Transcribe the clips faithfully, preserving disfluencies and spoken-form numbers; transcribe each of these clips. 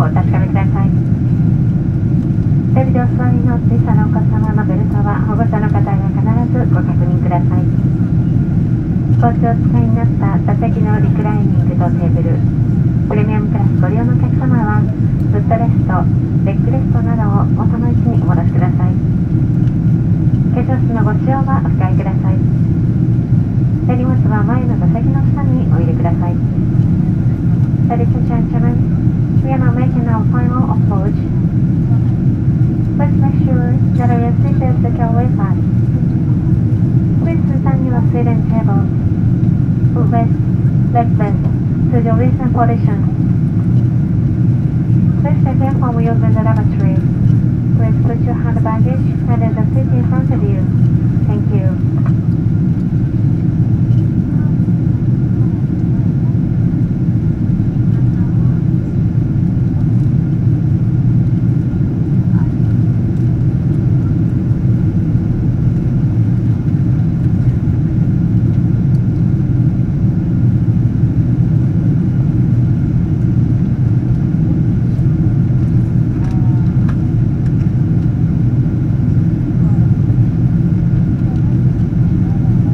お確かめください。テレビでお座りの小さなお子様のベルトは保護者の方が必ずご確認ください。お家をお使いになった座席のリクライニングとテーブル、プレミアムクラスご利用のお客様はフットレスト、レッグレストなどを元の位置にお戻しください。化粧室のご使用はお控えください。手荷物は前の座席の下にお入れください。Ladies and gentlemen, we are now making our final approach. Please make sure that your seat is securely fastened. Please return your seat and table. Footrest, leg rest to your recent position. Please stay clear from wheels in the lavatory. Please put your hand baggage under the seat in front of you. Thank you. は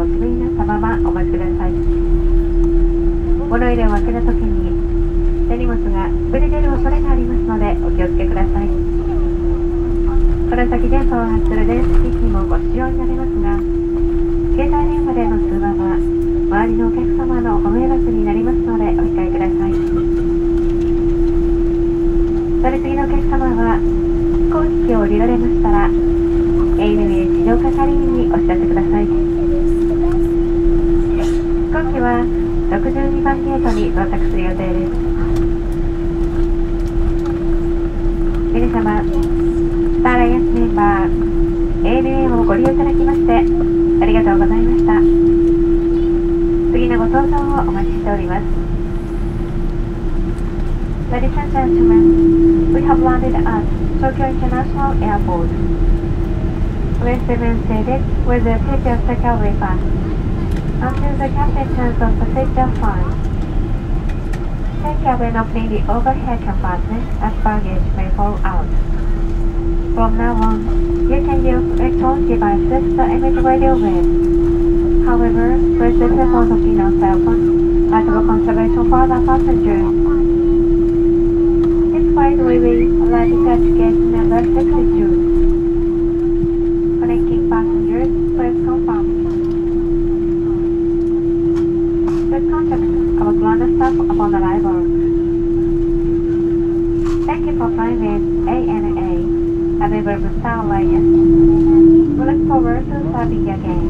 を自分になったままお待ちください。物入れを開けた時に手荷物がぶれ出る恐れがありますのでお気をつけください。この先電波を発する電子機器もご使用になりますが、携帯電話での通話は周りのお客様のご迷惑になりますのでお控えください。乗り継ぎのお客様は飛行機を降りられましたら エーエヌエー 地上係員にお知らせください。飛行機はろくじゅうにばんゲートに到着する予定です。皆様、スターアライアンスメンバー エーエヌエー をご利用いただきましてありがとうございました。次のご搭乗をお待ちしております。Ladies and gentlemen, we have landed at Tokyo International Airport. Please remain seated with the seatbelt securely fastened until the captain turns on the seatbelt sign. Take care when opening the overhead compartment as baggage may fall out. From now on, you can use electronic devices to emit radio waves. However, please disable the pin on cell phone as for conservation for the passengers. This flight will be like touch gate number sixty-two. Connecting passengers, please confirm. Please contact our ground staff upon arrival. Thank you for flying with A N A, a member of Star Alliance. We look forward to serving you again.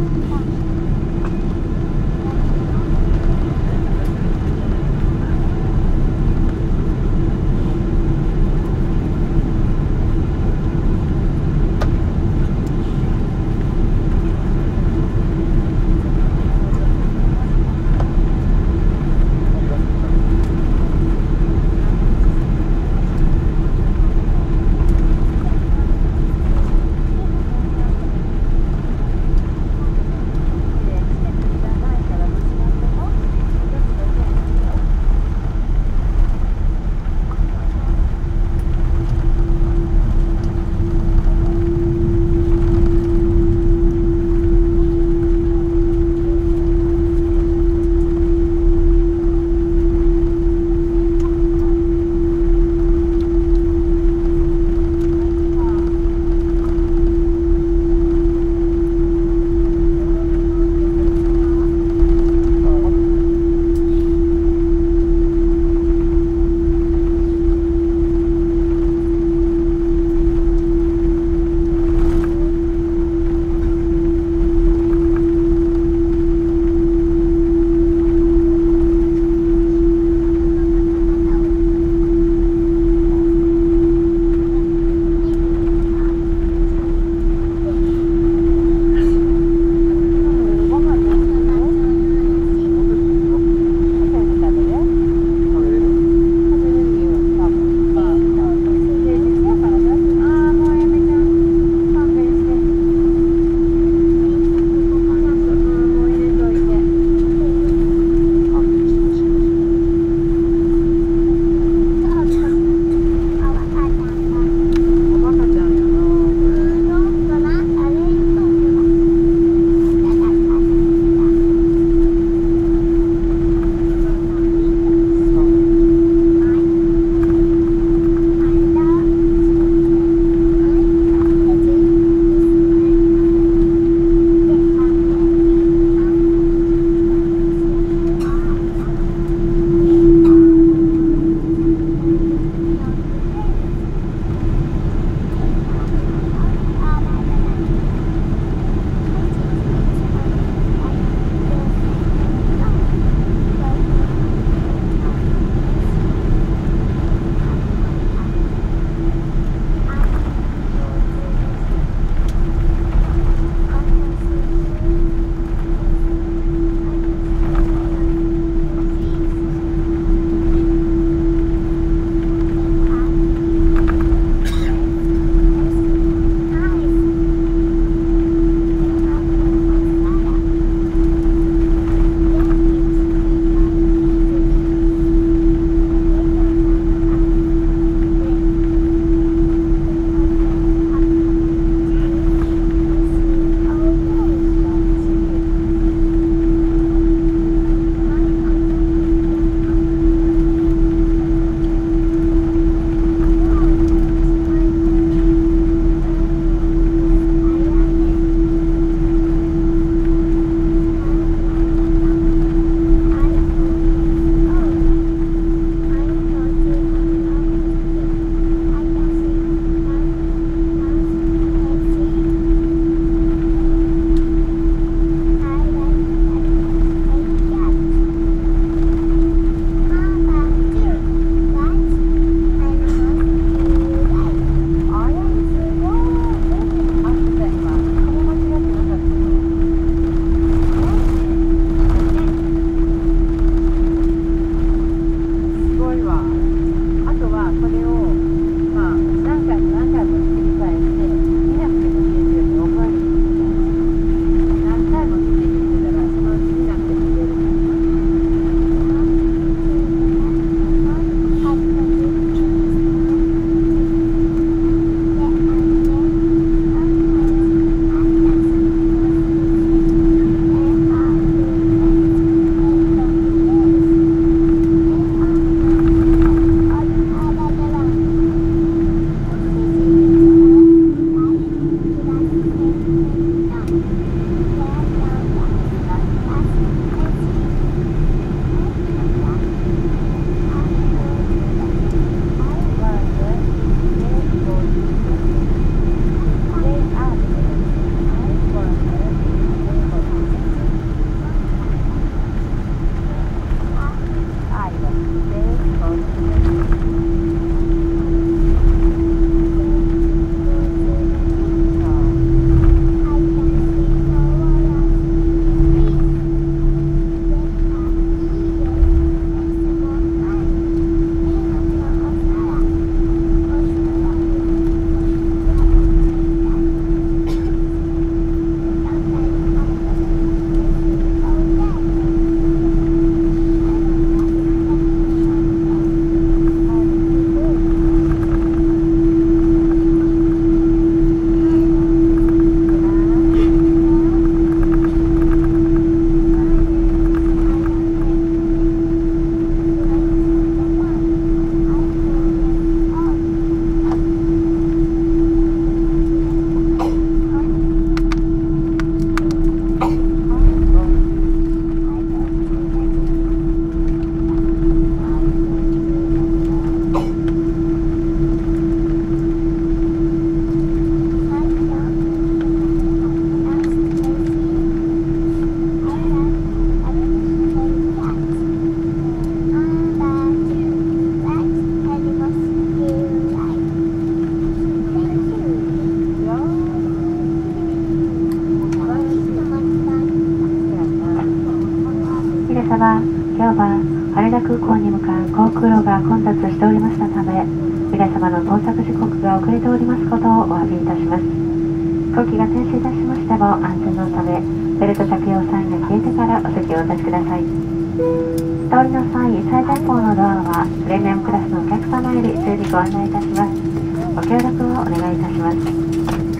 様、今日は羽田空港に向かう航空路が混雑しておりましたため、皆様の到着時刻が遅れておりますことをお詫びいたします。飛行機が停止いたしましても安全のため、ベルト着用サインが消えてからお席をお立ちください。通りの際、最前方のドアはプレミアムクラスのお客様より随時ご案内いたします。ご協力をお願いいたします。